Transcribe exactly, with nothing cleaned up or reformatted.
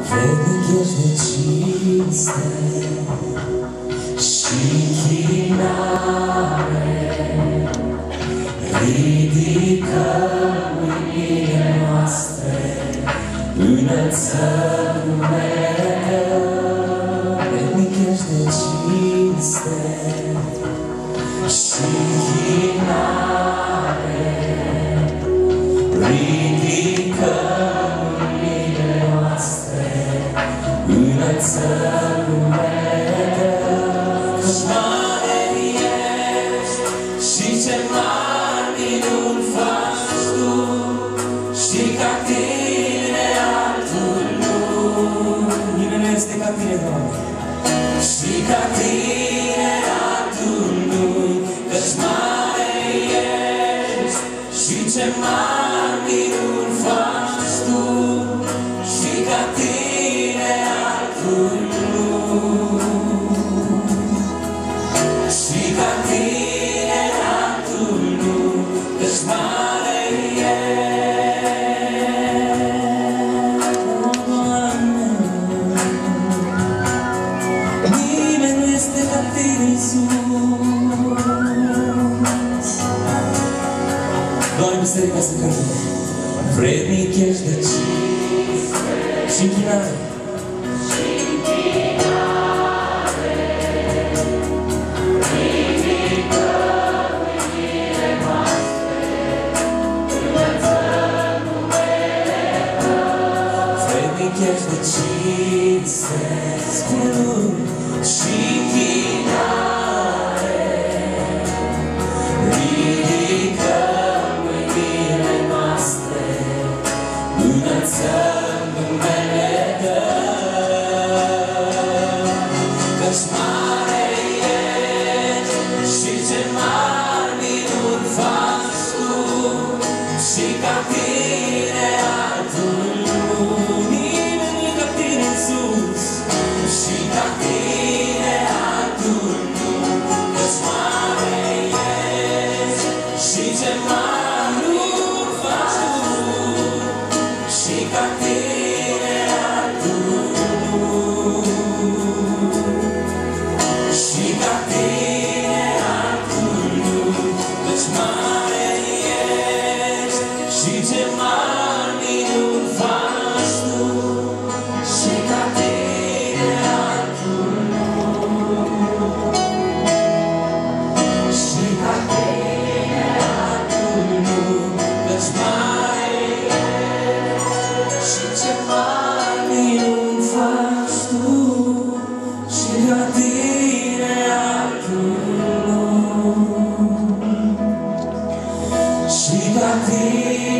Vrednic ești de cinste și închinare. Ridicăm mâinile noastre, înălțăm numele Tău. Vrednic ești de cinste și închinare. Ridicăm mâinile noastre, înălțăm numele Tău. Căci mare ești și ce mari minuni faci Tu, și ca Tine altul nu. Nimeni nu este ca Tine, Doamne. Și ca Tine altul nu. Căci mare ești și ce mari minuni faci Tu, și ca Tine altul nu. Și ca Tine altul nu. Căci mare ești, Doamne. Nimeni nu este ca Tine, Iisus. Doamne, biserica să cântăm. Vrednic ești de cinste și închinare. Ridicăm mâinile noastre, înălțăm numele Tău. Vrednic ești de cinste, spune-L, și închinare. Ridicăm mâinile noastre, înălțăm numele Tău. Căci mare ești și ce mari minuni faci Tu, și ca Tine altul nu. Nimeni nu e ca Tine, Iisus. Și ca Tine altul nu. Căci mare ești și ce mari minuni faci Tu, și ca Tine altul nu. Și ca Tine altul nu. Căci mare ești și ce mari minuni faci Tu, și ca Tine altul nu. Și ca Tine altul nu. Căci mare ești și ce mari minuni faci Tu, și ca Tine altul nu. Și ca Tine